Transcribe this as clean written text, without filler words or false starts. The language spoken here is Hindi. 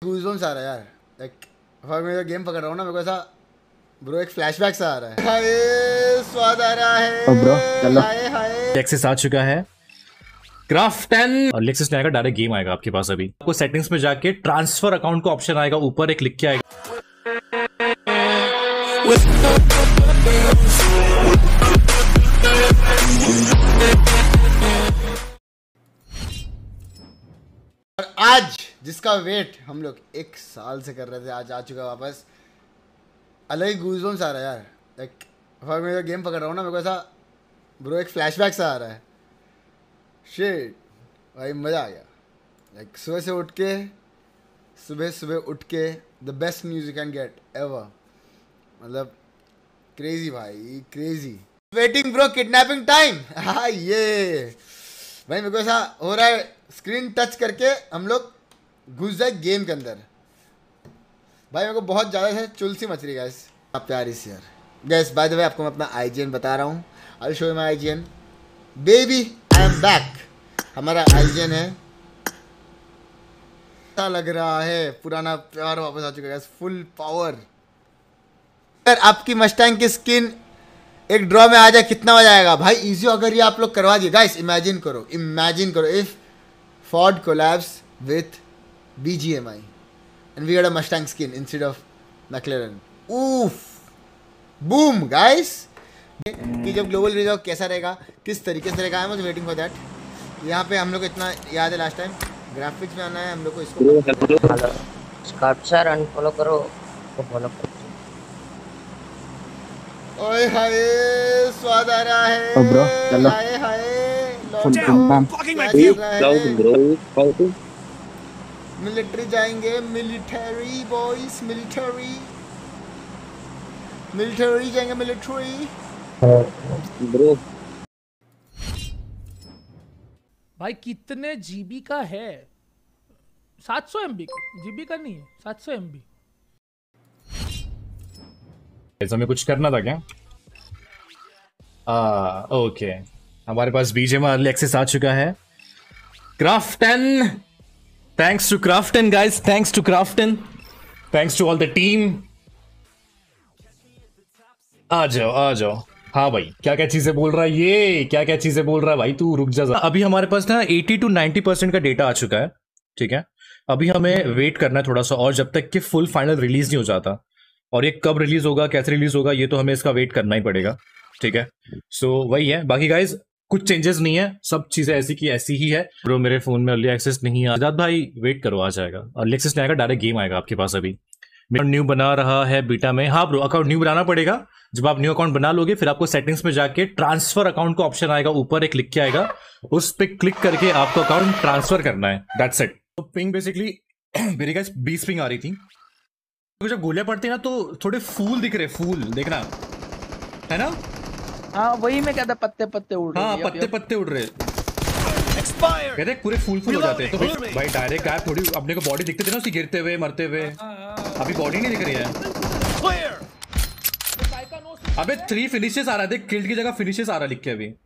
गूज़बम्स आ रहा है यार। लाइक मैं गेम पकड़ रहा हूँ ना, मेरे को ऐसा ब्रो एक फ्लैशबैक सा आ रहा है। हाय स्वाद आ रहा है ब्रो चलो। हाय हाय लेक्सिस आ चुका है क्राफ्ट 10 और लेक्सिस में आएगा डायरेक्ट गेम आएगा आपके पास। अभी आपको सेटिंग्स में जाके ट्रांसफर अकाउंट का ऑप्शन आएगा, ऊपर एक लिख के आएगा। और आज जिसका वेट हम लोग 1 साल से कर रहे थे, आज आ चुका है वापस। अलग ही गूज़बम्स आ रहा है यार। लाइक मैं गेम पकड़ रहा हूँ ना, मेरे को ऐसा ब्रो एक फ्लैशबैक सा आ रहा है। शिट भाई मज़ा आ गया। लाइक सुबह सुबह उठ के the best news you can get ever. मतलब क्रेजी भाई crazy. Waiting bro kidnapping time. हाँ ये भाई मेरे को ऐसा हो रहा है, स्क्रीन टच करके हम लोग घुस जाए गेम के अंदर। भाई मेरे को बहुत ज़्यादा है चुल सी मच रही है गैस। आप प्यारी सी यार गैस। बाय द वे आपको मैं अपना IGN बता रहा हूँ। I show you my IGN baby, I am back. हमारा IGN है। अच्छा लग रहा है, पुराना प्यार वापस आ चुका है गैस, फुल पावर। अगर आपकी मस्टैंग की स्किन एक ड्रॉ में आ जाए कितना मजा आएगा भाई। इजी अगर ये आप लोग करवा दिए गाइस। इमेजिन करो if Ford collabs with BGMI and we got a Mustang skin instead of McLaren. Oof, boom guys। कि जब ग्लोबल रिलीज कैसा रहेगा, किस तरीके से रहेगा, I am waiting for that. यहाँ पे हम लोग इतना याद है लास्ट टाइम ग्राफिक्स में आना है हम लोग को। इसको स्कल्पचर अनफॉलो करो तो फॉलो करो। ओए हाय स्वाद आ रहा है ब्रो चलो। हाय हाय मिलिट्री जाएंगे, मिलिट्री बॉयज, मिलिट्री जाएंगे, मिलिट्री ब्रो। भाई कितने जीबी का है? 700 MB जीबी का नहीं है, 700 MB। ऐसा में कुछ करना था क्या? ओके हमारे पास BGMI अर्ली एक्सेस आ चुका है। Craft 10 thanks to craft 10 guys, thanks to craft 10, thanks to all the team. आ जाओ। हाँ भाई क्या चीजें बोल रहा है ये, क्या चीजें बोल रहा है भाई, तू रुक जा। अभी हमारे पास ना 80 to 90% का डेटा आ चुका है, ठीक है। अभी हमें वेट करना है थोड़ा सा और, जब तक कि फुल फाइनल रिलीज नहीं हो जाता। और ये कब रिलीज होगा, कैसे रिलीज होगा, ये तो हमें इसका वेट करना ही पड़ेगा, ठीक है। सो वही है, बाकी गाइज कुछ चेंजेस नहीं है, सब चीजें ऐसी की ऐसी ही है। ब्रो मेरे फोन में अर्ली एक्सेस नहीं है। आजाद भाई वेट करो, आ जाएगा। अर्ली एक्सेस नहीं आएगा, डायरेक्ट गेम आएगा आपके पास। अभी न्यू बना रहा है बीटा में। हाँ ब्रो अकाउंट न्यू बनाना पड़ेगा। जब आप न्यू अकाउंट बना लोगे फिर आपको सेटिंग्स में जाके ट्रांसफर अकाउंट का ऑप्शन आएगा, ऊपर एक लिख के आएगा, उस पर क्लिक करके आपको अकाउंट ट्रांसफर करना है। That's it. तो पिंग बेसिकली मेरी गाइस 20 पिंग आ रही थी। तो जब गोलियां पड़ती है ना तो थोड़े फूल दिख रहे, फूल देखना है ना। हाँ वही मैं कहता, पत्ते पत्ते उड़ रहे हैं। हाँ पत्ते उड़ रहे, कहते पूरे फूल हो जाते हैं। तो भाई डायरेक्ट गायब थोड़ी, अपने को बॉडी दिखते थे ना उसकी गिरते हुए मरते हुए। अभी बॉडी नहीं दिख रही है। अबे 3 फिनिशेस आ रहा है, देख किल्ड की जगह फिनिशेस आ रहा है लिख के अभी।